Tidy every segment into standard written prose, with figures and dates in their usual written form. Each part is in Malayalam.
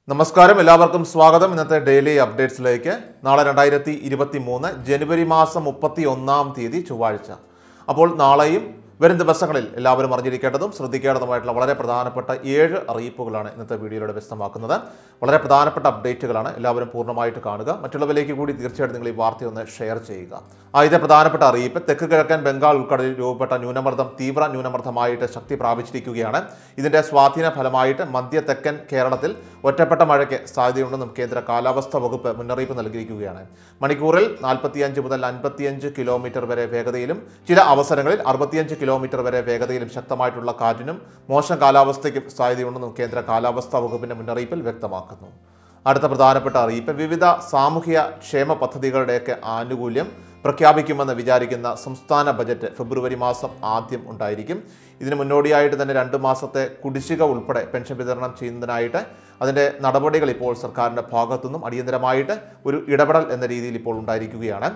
നമസ്കാരം എല്ലാവർക്കും സ്വാഗതം ഇന്നത്തെ ഡെയിലി അപ്ഡേറ്റ്സിലേക്ക്. നാളെ 2023 ജനുവരി മാസം 31-ാം തീയതി ചൊവ്വാഴ്ച. അപ്പോൾ നാളെയും വരും ദിവസങ്ങളിൽ എല്ലാവരും അറിഞ്ഞിരിക്കേണ്ടതും ശ്രദ്ധിക്കേണ്ടതുമായിട്ടുള്ള വളരെ പ്രധാനപ്പെട്ട 7 അറിയിപ്പുകളാണ് ഇന്നത്തെ വീഡിയോയിലൂടെ വ്യക്തമാക്കുന്നത്. വളരെ പ്രധാനപ്പെട്ട അപ്ഡേറ്റുകളാണ്, എല്ലാവരും പൂർണ്ണമായിട്ട് കാണുക. മറ്റുള്ളവരിലേക്ക് കൂടി തീർച്ചയായിട്ടും നിങ്ങൾ ഈ വാർത്തയൊന്ന് ഷെയർ ചെയ്യുക. ആദ്യത്തെ പ്രധാനപ്പെട്ട അറിയിപ്പ്, തെക്ക് കിഴക്കൻ ബംഗാൾ ഉൾക്കടലിൽ രൂപപ്പെട്ട ന്യൂനമർദ്ദം തീവ്ര ന്യൂനമർദ്ദമായിട്ട് ശക്തി പ്രാപിച്ചിരിക്കുകയാണ്. ഇതിന്റെ സ്വാധീന ഫലമായിട്ട് മധ്യ തെക്കൻ കേരളത്തിൽ ഒറ്റപ്പെട്ട മഴയ്ക്ക് സാധ്യതയുണ്ടെന്നും കേന്ദ്ര കാലാവസ്ഥാ വകുപ്പ് മുന്നറിയിപ്പ് നൽകിയിരിക്കുകയാണ്. മണിക്കൂറിൽ 45 മുതൽ 55 കിലോമീറ്റർ വരെ വേഗതയിലും ചില അവസരങ്ങളിൽ 65 കിലോമീറ്റർ വരെ വേഗതയിലും ശക്തമായിട്ടുള്ള കാറ്റിനും മോശം കാലാവസ്ഥയ്ക്കും സാധ്യതയുണ്ടെന്നും കേന്ദ്ര കാലാവസ്ഥാ വകുപ്പിന്റെ മുന്നറിയിപ്പിൽ വ്യക്തമാക്കുന്നു. അടുത്ത പ്രധാനപ്പെട്ട അറിയിപ്പ്, വിവിധ സാമൂഹ്യ ക്ഷേമ പദ്ധതികളുടെയൊക്കെ ആനുകൂല്യം പ്രഖ്യാപിക്കുമെന്ന് വിചാരിക്കുന്ന സംസ്ഥാന ബജറ്റ് ഫെബ്രുവരി മാസം ആദ്യം ഉണ്ടായിരിക്കും. ഇതിന് മുന്നോടിയായിട്ട് തന്നെ 2 മാസത്തെ കുടിശ്ശിക ഉൾപ്പെടെ പെൻഷൻ വിതരണം ചെയ്യുന്നതിനായിട്ട് അതിൻ്റെ നടപടികൾ ഇപ്പോൾ സർക്കാരിൻ്റെ ഭാഗത്തുനിന്നും അടിയന്തരമായിട്ട് ഒരു ഇടപെടൽ എന്ന രീതിയിൽ ഇപ്പോൾ ഉണ്ടായിരിക്കുകയാണ്.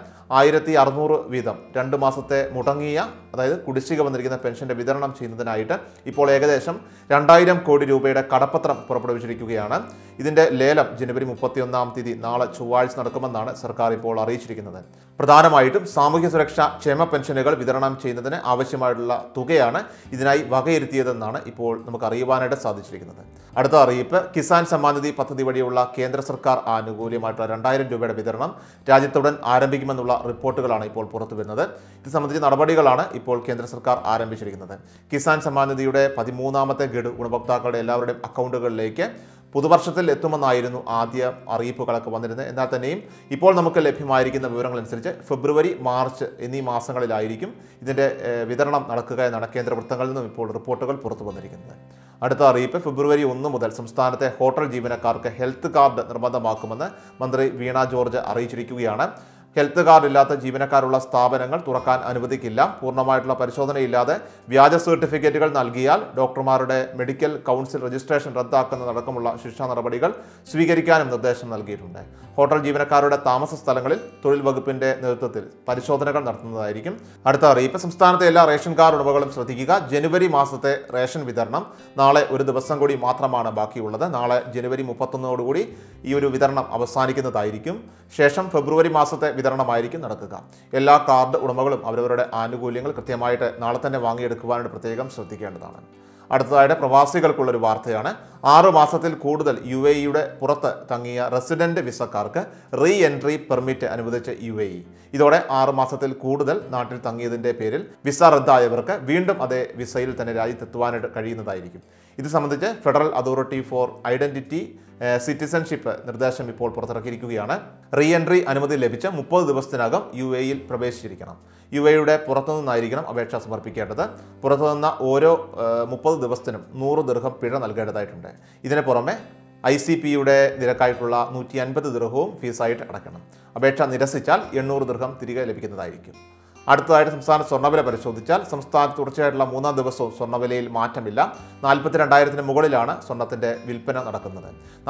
1600 വീതം 2 മാസത്തെ മുടങ്ങിയ, അതായത് കുടിശ്ശിക വന്നിരിക്കുന്ന പെൻഷൻ്റെ വിതരണം ചെയ്യുന്നതിനായിട്ട് ഇപ്പോൾ ഏകദേശം 2000 കോടി രൂപയുടെ കടപ്പത്രം പുറപ്പെടുവിച്ചിരിക്കുകയാണ്. ഇതിൻ്റെ ലേലം ജനുവരി 31-ാം തീയതി നാളെ ചൊവ്വാഴ്ച നടക്കുമെന്നാണ് സർക്കാർ ഇപ്പോൾ അറിയിച്ചിരിക്കുന്നത്. പ്രധാനമായിട്ടും സാമൂഹ്യ സുരക്ഷാ ക്ഷേമ പെൻഷനുകൾ വിതരണം ചെയ്യുന്നതിന് ആവശ്യമായിട്ടുള്ള തുകയാണ് ഇതിനായി വകയിരുത്തിയതെന്നാണ് ഇപ്പോൾ നമുക്ക് അറിയുവാനായിട്ട് സാധിച്ചിരിക്കുന്നത്. അടുത്ത അറിയിപ്പ്, കിസാൻ സമ്മാൻ നിധി പദ്ധതി വഴിയുള്ള കേന്ദ്ര സർക്കാർ ആനുകൂല്യമായിട്ടുള്ള 2000 രൂപയുടെ വിതരണം രാജ്യത്തുടൻ ആരംഭിക്കുമെന്നുള്ള റിപ്പോർട്ടുകളാണ് ഇപ്പോൾ പുറത്തു വരുന്നത്. ഇത് സംബന്ധിച്ച നടപടികളാണ് ഇപ്പോൾ കേന്ദ്ര സർക്കാർ ആരംഭിച്ചിരിക്കുന്നത്. കിസാൻ സമ്മാൻ നിധിയുടെ 13ാമത്തെ ഗഡു ഗുണഭോക്താക്കളുടെ എല്ലാവരുടെയും അക്കൗണ്ടുകളിലേക്ക് പുതുവർഷത്തിൽ എത്തുമെന്നായിരുന്നു ആദ്യ അറിയിപ്പുകളൊക്കെ വന്നിരുന്നത്. എന്നാൽ തന്നെയും ഇപ്പോൾ നമുക്ക് ലഭ്യമായിരിക്കുന്ന വിവരങ്ങളനുസരിച്ച് ഫെബ്രുവരി, മാർച്ച് എന്നീ മാസങ്ങളിലായിരിക്കും ഇതിൻ്റെ വിതരണം നടക്കുക എന്നാണ് കേന്ദ്ര വൃത്തങ്ങളിൽ നിന്നും ഇപ്പോൾ റിപ്പോർട്ടുകൾ പുറത്തു വന്നിരിക്കുന്നത്. അടുത്ത അറിയിപ്പ്, ഫെബ്രുവരി 1 മുതൽ സംസ്ഥാനത്തെ ഹോട്ടൽ ജീവനക്കാർക്ക് ഹെൽത്ത് കാർഡ് നിർബന്ധമാക്കുമെന്ന് മന്ത്രി വീണ ജോർജ് അറിയിച്ചിരിക്കുകയാണ്. ഹെൽത്ത് കാർഡ് ഇല്ലാത്ത ജീവനക്കാരുള്ള സ്ഥാപനങ്ങൾ തുറക്കാൻ അനുവദിക്കില്ല. പൂർണ്ണമായിട്ടുള്ള പരിശോധനയില്ലാതെ വ്യാജ സർട്ടിഫിക്കറ്റുകൾ നൽകിയാൽ ഡോക്ടർമാരുടെ മെഡിക്കൽ കൗൺസിൽ രജിസ്ട്രേഷൻ റദ്ദാക്കുന്നതടക്കമുള്ള ശിക്ഷാ നടപടികൾ സ്വീകരിക്കാനും നിർദ്ദേശം നൽകിയിട്ടുണ്ട്. ഹോട്ടൽ ജീവനക്കാരുടെ താമസ സ്ഥലങ്ങളിൽ തൊഴിൽ വകുപ്പിന്റെ നേതൃത്വത്തിൽ പരിശോധനകൾ നടത്തുന്നതായിരിക്കും. അടുത്ത അറിയിപ്പ്, സംസ്ഥാനത്തെ എല്ലാ റേഷൻ കാർഡ് ഉടമകളും ശ്രദ്ധിക്കുക. ജനുവരി മാസത്തെ റേഷൻ വിതരണം നാളെ ഒരു ദിവസം കൂടി മാത്രമാണ് ബാക്കിയുള്ളത്. നാളെ ജനുവരി 31 ഈ ഒരു വിതരണം അവസാനിക്കുന്നതായിരിക്കും. ശേഷം ഫെബ്രുവരി മാസത്തെ വിതരണമായിരിക്കും നടക്കുക. എല്ലാ കാർഡ് ഉടമകളും അവരവരുടെ ആനുകൂല്യങ്ങൾ കൃത്യമായിട്ട് നാളെ തന്നെ വാങ്ങിയെടുക്കുവാനായിട്ട് പ്രത്യേകം ശ്രദ്ധിക്കേണ്ടതാണ്. അടുത്തതായിട്ട് പ്രവാസികൾക്കുള്ളൊരു വാർത്തയാണ്. 6 മാസത്തിൽ കൂടുതൽ UAE-യുടെ പുറത്ത് തങ്ങിയ റെസിഡന്റ് വിസക്കാർക്ക് റീ എൻട്രി പെർമിറ്റ് അനുവദിച്ച UAE. ഇതോടെ 6 മാസത്തിൽ കൂടുതൽ നാട്ടിൽ തങ്ങിയതിൻ്റെ പേരിൽ വിസ റദ്ദായവർക്ക് വീണ്ടും അതേ വിസയിൽ തന്നെ രാജ്യത്തെത്തുവാനായിട്ട് കഴിയുന്നതായിരിക്കും. ഇത് സംബന്ധിച്ച് federal authority for identity citizenship നിർദ്ദേശം ഇപ്പോൾ പുറത്തിറക്കിയിരിക്കുകയാണ്. റീ എൻട്രി അനുമതി ലഭിച്ച 30 ദിവസത്തിനകം UAE-യിൽ പ്രവേശിച്ചിരിക്കണം. UAE-യുടെ പുറത്തുനിന്നായിരിക്കണം അപേക്ഷ സമർപ്പിക്കേണ്ടത്. പുറത്തുനിന്ന ഓരോ 30 ദിവസത്തിനും 100 ദിർഹം പിഴ നൽകേണ്ടതായിട്ടുണ്ട്. ഇതിന് പുറമെ ICP-യുടെ നിരക്കായിട്ടുള്ള 150 ദിർഹവും ഫീസായിട്ട് അടയ്ക്കണം. അപേക്ഷ നിരസിച്ചാൽ 800 ദിർഹം തിരികെ ലഭിക്കുന്നതായിരിക്കും. അടുത്തതായിട്ട് സംസ്ഥാന സ്വർണ്ണവില പരിശോധിച്ചാൽ സംസ്ഥാനത്ത് തുടർച്ചയായിട്ടുള്ള 3-ാം ദിവസവും സ്വർണ്ണവിലയിൽ മാറ്റമില്ല. 42,000-ന് മുകളിലാണ് സ്വർണ്ണത്തിന്റെ വിൽപ്പന നടക്കുന്നത്.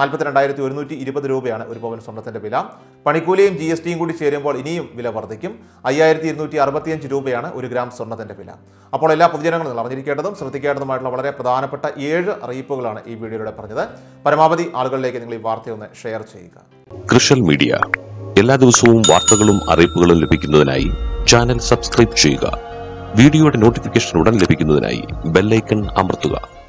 42,120 രൂപയാണ് ഒരു പവൻ സ്വർണ്ണത്തിന്റെ വില. പണിക്കൂലിയും GST-യും കൂടി ചേരുമ്പോൾ ഇനിയും വില വർദ്ധിക്കും. 5,265 രൂപയാണ് 1 ഗ്രാം സ്വർണ്ണത്തിന്റെ വില. അപ്പോൾ എല്ലാ പൊതുജനങ്ങളും അറിഞ്ഞിരിക്കേണ്ടതും ശ്രദ്ധിക്കേണ്ടതുമായിട്ടുള്ള വളരെ പ്രധാനപ്പെട്ട 7 അറിയിപ്പുകളാണ് ഈ വീഡിയോയിലൂടെ പറഞ്ഞത്. പരമാവധി ആളുകളിലേക്ക് നിങ്ങൾ ഈ വാർത്തയൊന്ന് ഷെയർ ചെയ്യുക. കൃഷൽ മീഡിയ എല്ലാ ദിവസവും വാർത്തകളും അറിയിപ്പുകളും ലഭിക്കുന്നതിനായി ചാനൽ സബ്സ്ക്രൈബ് ചെയ്യുക. വീഡിയോയുടെ നോട്ടിഫിക്കേഷൻ ഉടൻ ലഭിക്കുന്നതിനായി ബെൽ ഐക്കൺ അമർത്തുക.